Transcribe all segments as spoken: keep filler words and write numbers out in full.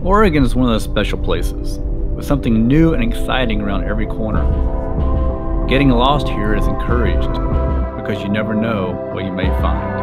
Oregon is one of those special places, with something new and exciting around every corner. Getting lost here is encouraged, because you never know what you may find.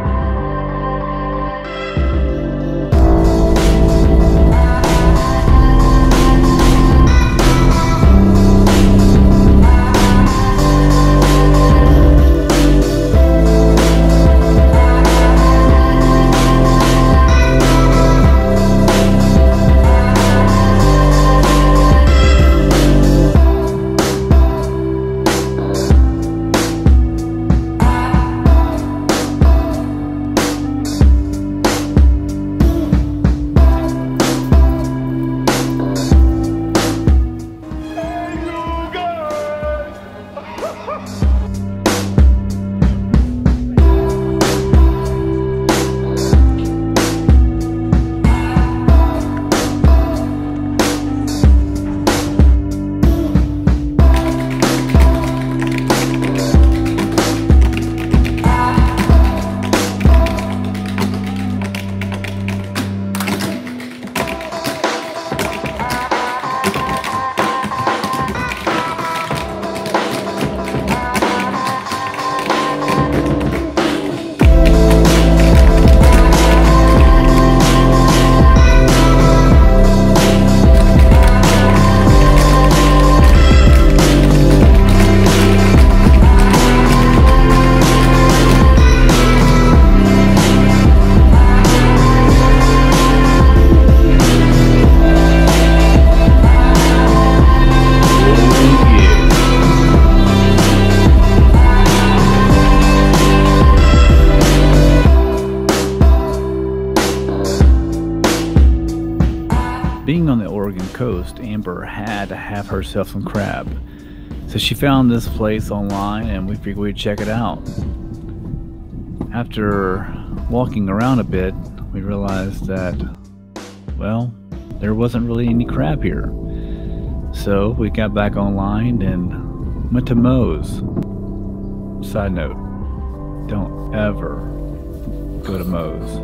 Being on the Oregon coast, Amber had to have herself some crab. So she found this place online and we figured we'd check it out. After walking around a bit, we realized that, well, there wasn't really any crab here. So we got back online and went to Moe's. Side note, don't ever go to Moe's.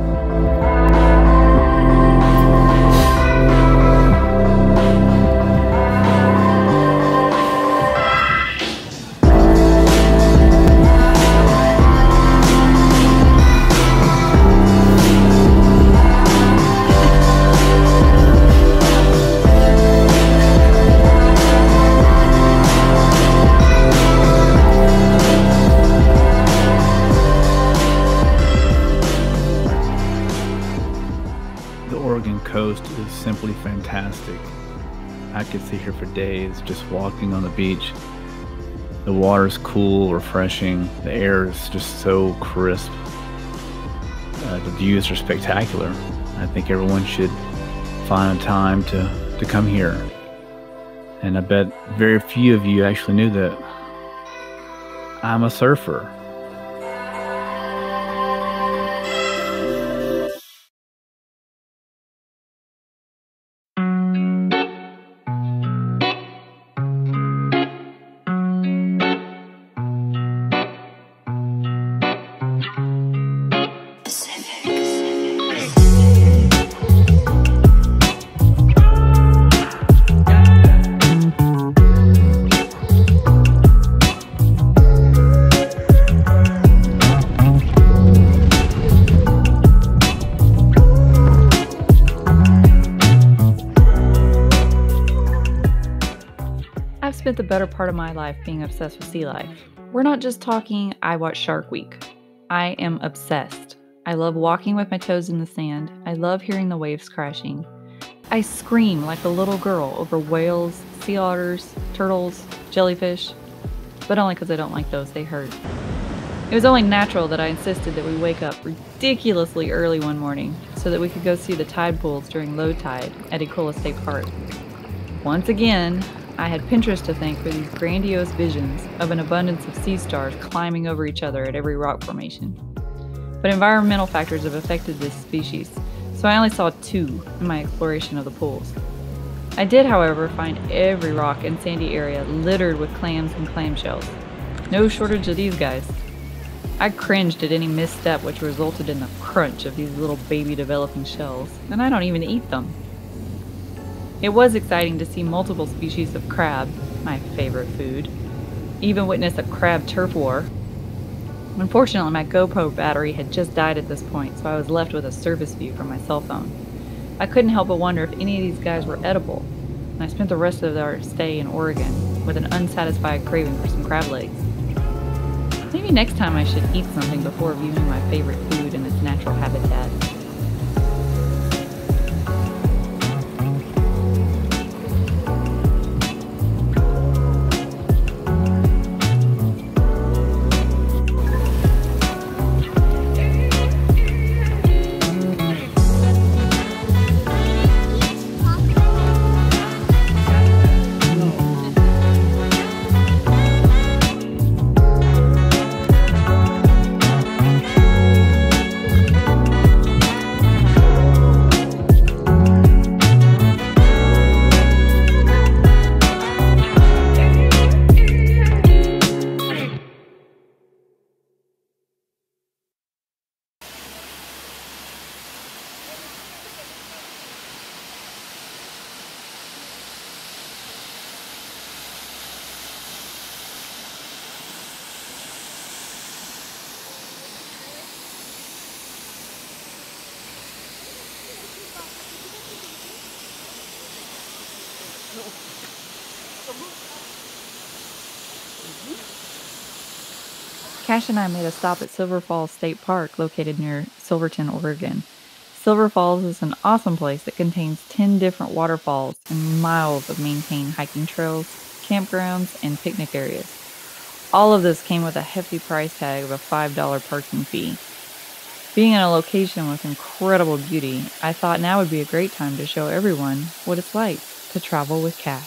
The Oregon coast is simply fantastic. I could sit here for days just walking on the beach. The water's cool, refreshing. The air is just so crisp. Uh, the views are spectacular. I think everyone should find a time to, to come here. And I bet very few of you actually knew that I'm a surfer. I've spent the better part of my life being obsessed with sea life. We're not just talking, I watch Shark Week. I am obsessed. I love walking with my toes in the sand. I love hearing the waves crashing. I scream like a little girl over whales, sea otters, turtles, jellyfish, but only because I don't like those, they hurt. It was only natural that I insisted that we wake up ridiculously early one morning so that we could go see the tide pools during low tide at Ecola State Park. Once again, I had Pinterest to thank for these grandiose visions of an abundance of sea stars climbing over each other at every rock formation. But environmental factors have affected this species, so I only saw two in my exploration of the pools. I did, however, find every rock and sandy area littered with clams and clamshells. No shortage of these guys. I cringed at any misstep which resulted in the crunch of these little baby developing shells, and I don't even eat them. It was exciting to see multiple species of crab, my favorite food, even witness a crab turf war. Unfortunately, my GoPro battery had just died at this point, so I was left with a surface view from my cell phone. I couldn't help but wonder if any of these guys were edible, and I spent the rest of our stay in Oregon with an unsatisfied craving for some crab legs. Maybe next time I should eat something before viewing my favorite food in its natural habitat. Cash and I made a stop at Silver Falls State Park, located near Silverton, Oregon. Silver Falls is an awesome place that contains ten different waterfalls and miles of maintained hiking trails, campgrounds, and picnic areas. All of this came with a hefty price tag of a five dollar parking fee. Being in a location with incredible beauty, I thought now would be a great time to show everyone what it's like to travel with Cash.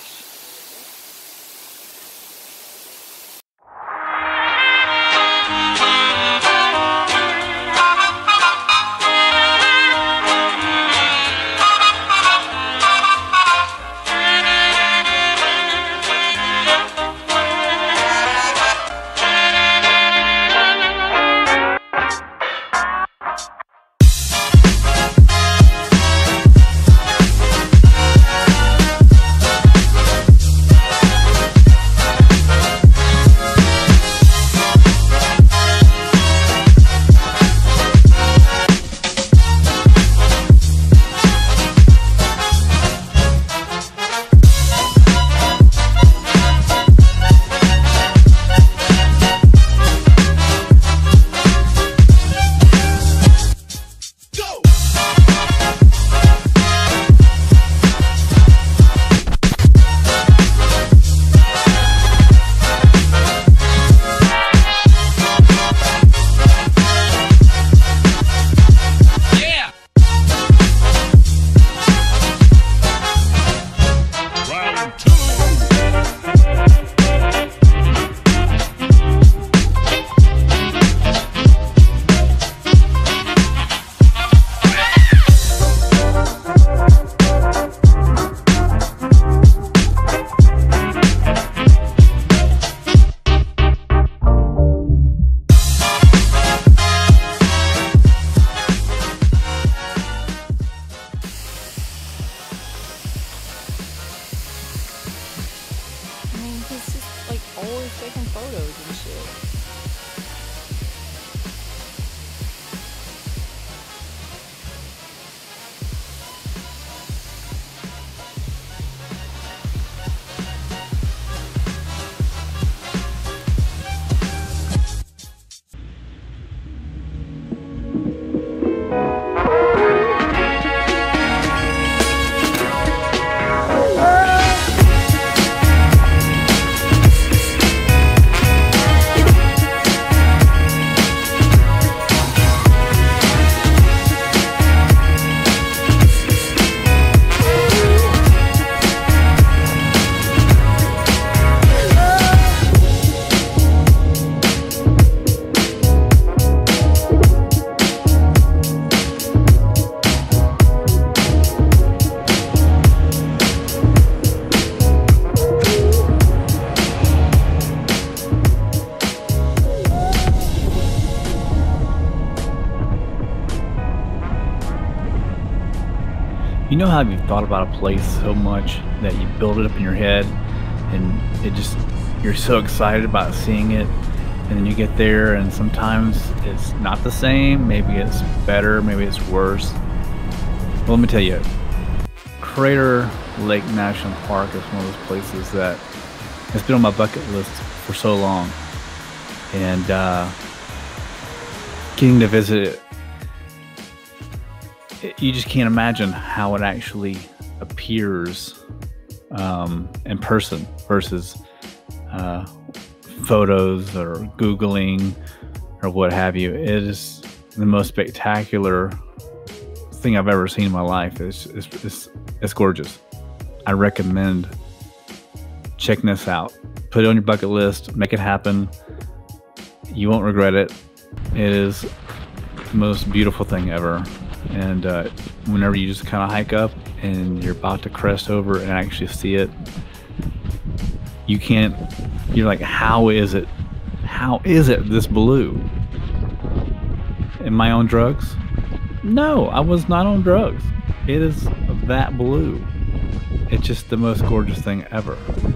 You know how you've thought about a place so much that you build it up in your head, and it just, you're so excited about seeing it, and then you get there and sometimes it's not the same, maybe it's better, maybe it's worse. Well, let me tell you, Crater Lake National Park is one of those places that has been on my bucket list for so long, and uh, getting to visit it, it, you just can't imagine how it actually appears um, in person versus uh, photos or Googling or what have you. It is the most spectacular thing I've ever seen in my life. It's, it's, it's, it's gorgeous. I recommend checking this out. Put it on your bucket list. Make it happen. You won't regret it. It is the most beautiful thing ever. And uh, whenever you just kind of hike up and you're about to crest over and actually see it, you can't, you're like, how is it? How is it this blue? Am I on drugs? No, I was not on drugs. It is that blue. It's just the most gorgeous thing ever.